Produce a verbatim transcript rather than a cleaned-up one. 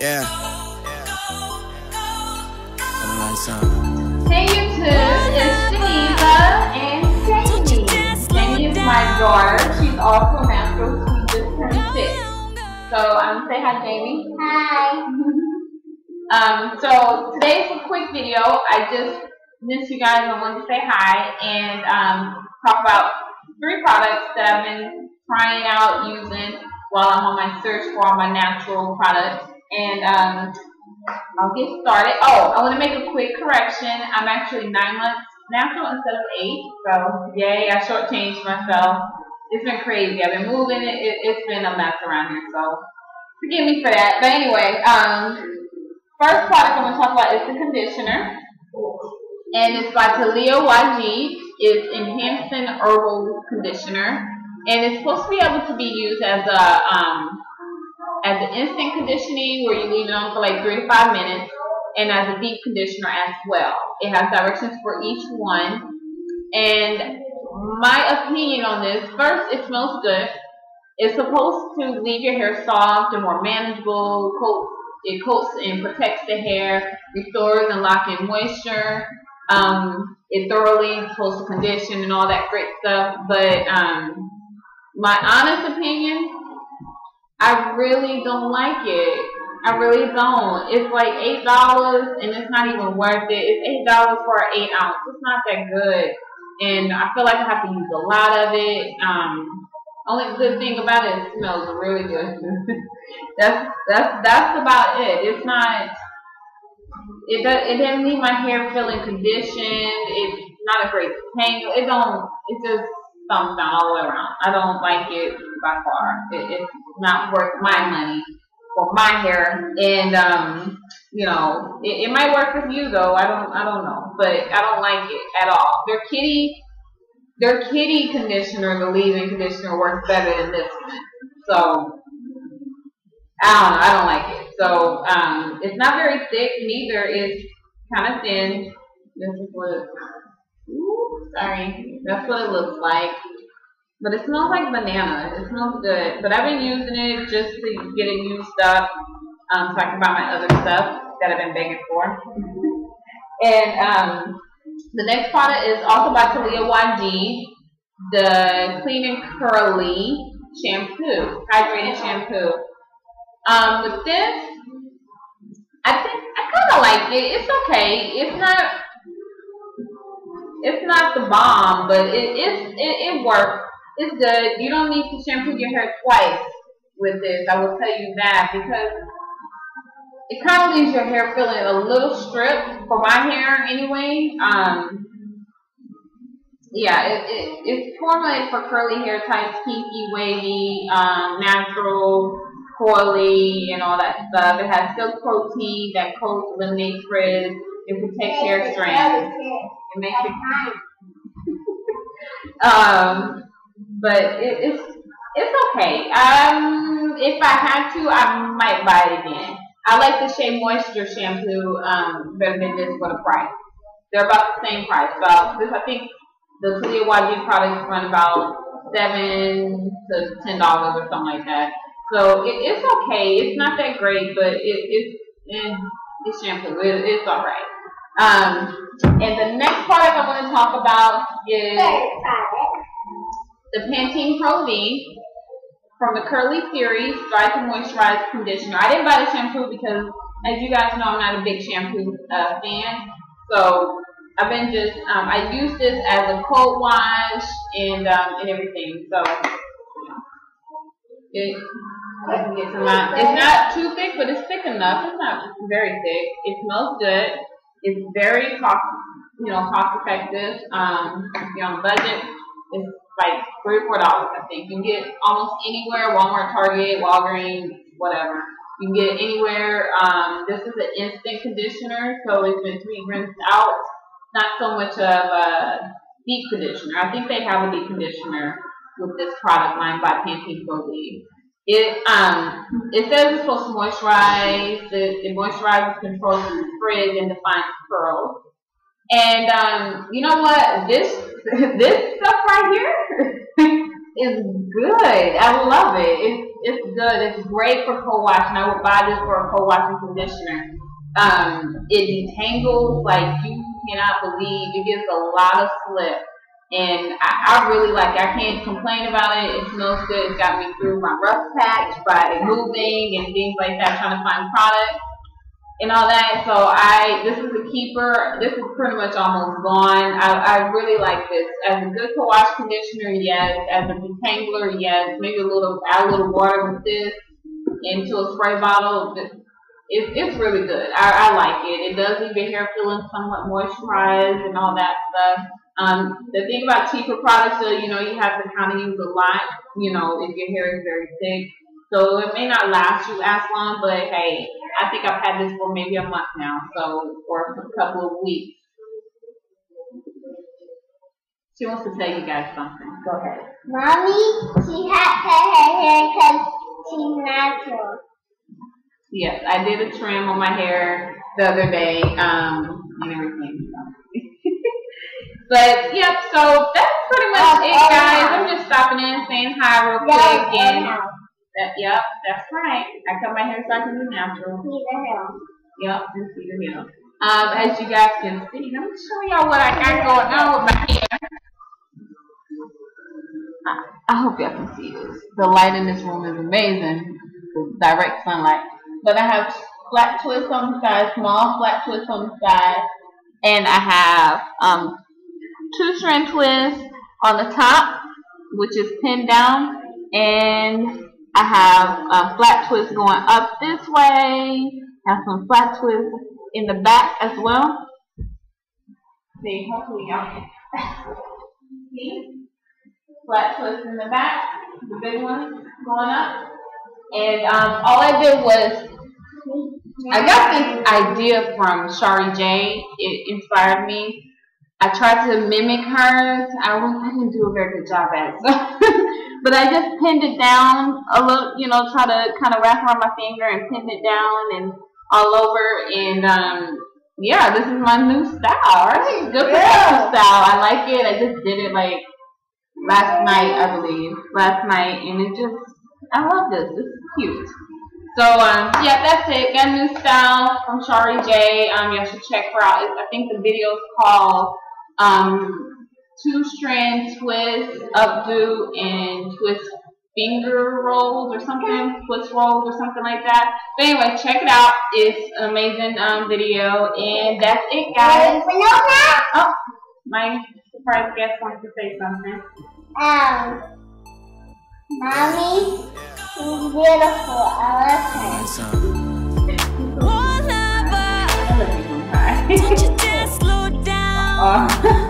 Yeah. Hey YouTube, it's Geneva and Jamie. Jamie is my daughter. She's also natural. She just turned six. So um, say hi, Jamie. Hi. um, so today's a quick video. I just missed you guys. I wanted to say hi and um, talk about three products that I've been trying out using while I'm on my search for all my natural products. And um, I'll get started. Oh, I want to make a quick correction. I'm actually nine months natural instead of eight. So, yay, I shortchanged myself. It's been crazy. I've been moving. It, it, it's been a mess around here. So, forgive me for that. But anyway, um, first product I'm going to talk about is the conditioner. And it's by Tahliah Wajid. It's Enhancing Herbal Conditioner. And it's supposed to be able to be used as a... Um, as an instant conditioning where you leave it on for like three to five minutes, and as a deep conditioner as well. It has directions for each one. And my opinion on this, first, it smells good. It's supposed to leave your hair soft and more manageable. Coats, it coats and protects the hair, restores and locks in moisture. Um, it thoroughly is supposed to condition and all that great stuff. But um, my honest opinion, I really don't like it. I really don't. It's like eight dollars and it's not even worth it. It's eight dollars for an eight ounce. It's not that good. And I feel like I have to use a lot of it. Um, only good thing about it, it smells really good. that's that's that's about it. It's not. It does. It doesn't leave my hair feeling conditioned. It's not a great tangle. It don't. It just thumbs down all the way around. I don't like it by far. It, it's not worth my money for my hair, and um, you know, it, it might work for you though. I don't, I don't know, but I don't like it at all. Their kitty, their kitty conditioner, the leave-in conditioner, works better than this one. So I don't know. I don't like it. So um, it's not very thick. Neither is kind of thin. This is what. It, ooh, sorry, that's what it looks like. But it smells like banana. It smells good. But I've been using it just to get it used up. Um, so I can buy my other stuff that I've been begging for. And um, the next product is also by Tahliah Wajid, the Clean and Curly shampoo, hydrated shampoo. Um, with this, I think I kind of like it. It's okay. It's not. It's not the bomb, but it it, it, it works. It's good. You don't need to shampoo your hair twice with this. I will tell you that, because it kind of leaves your hair feeling a little stripped for my hair anyway. Um, yeah, it, it, it's formulated for curly hair types, kinky, wavy, um, natural, coily, and all that stuff. It has silk protein that coats, eliminates frizz, and protects hair strands. It makes it um, but it, it's it's okay. Um, if I had to, I might buy it again. I like the Shea Moisture shampoo um better than this for the price. They're about the same price. About this, I think the Tahliah Wajid products run about seven to ten dollars or something like that. So it, it's okay. It's not that great, but it, it's and it's shampoo. It, it's all right. Um, and the next product I want to talk about is the Pantene Pro V from the Curly Series Dry to Moisturize Conditioner. I didn't buy the shampoo because, as you guys know, I'm not a big shampoo uh, fan. So I've been just um, I use this as a cold wash and um, and everything. So it, I can get some out. It's not too thick, but it's thick enough. It's not very thick. It smells good. It's very cost, you know, cost effective. Um, if you're on a budget, it's like three or four dollars. I think you can get almost anywhere: Walmart, Target, Walgreens, whatever. You can get it anywhere. Um, this is an instant conditioner, so it's been pre-rinsed out. Not so much of a deep conditioner. I think they have a deep conditioner with this product line by Pantene Pro V. It um it says it's supposed to moisturize. It, it moisturizes, controls frizz, and defines curls. And um, you know what? This this stuff right here, It's good. I love it. It's it's good. It's great for co-wash, and I would buy this for a co-washing conditioner. Um, it detangles like you cannot believe. It gives a lot of slip, and I, I really like it. I can't complain about it. It smells good. It's got me through my rough patch by moving and things like that, trying to find products and all that. So I, this is a keeper. This is pretty much almost gone. I, I really like this as a good co-wash conditioner. Yes, as a detangler. Yes, maybe a little add a little water with this into a spray bottle. It's it's really good. I, I like it. It does leave your hair feeling somewhat moisturized and all that stuff. Um, the thing about cheaper products, so you know, you have to kind of use a lot. You know, if your hair is very thick. So it may not last you as long, but hey, I think I've had this for maybe a month now, so or a couple of weeks. She wants to tell you guys something. Go ahead. Mommy, she had cut her hair because she's natural. Yes, I did a trim on my hair the other day, um, and everything. But yep, so that's pretty much oh, it, guys. Oh, I'm just stopping in, saying hi real quick, and. That, yep, that's right. I cut my hair so I can be natural. Cedar Hill. Yep, in Cedar Hill. Um, as you guys can see, let me show y'all what I got going on with my hair. I, I hope y'all can see this. The light in this room is amazing. The direct sunlight. But I have flat twists on the side, small flat twists on the side, and I have um, two strand twists on the top, which is pinned down, and I have a flat twist going up this way. Have some flat twists in the back as well. See, hopefully y'all can see. Flat twist in the back, the big one going up. And um, all I did was, I got this idea from Shari J. It inspired me. I tried to mimic hers. I, I didn't do a very good job at it. So but I just pinned it down a little, you know, try to kind of wrap around my finger and pin it down and all over. And um, yeah, this is my new style, right? Good yeah. style. I like it. I just did it like last night, I believe. Last night, and it just, I love this. This is cute. So um, yeah, that's it. Got a new style from Shari J. Um, you should check her out. I think the video is called um. Two strand twist, updo, and twist finger rolls or something, twist rolls or something like that. But anyway, check it out. It's an amazing um, video, and that's it, guys. Oh, my surprise guest wants to say something. Um, Mommy, she's beautiful. I love her. I love you, bye. Oh.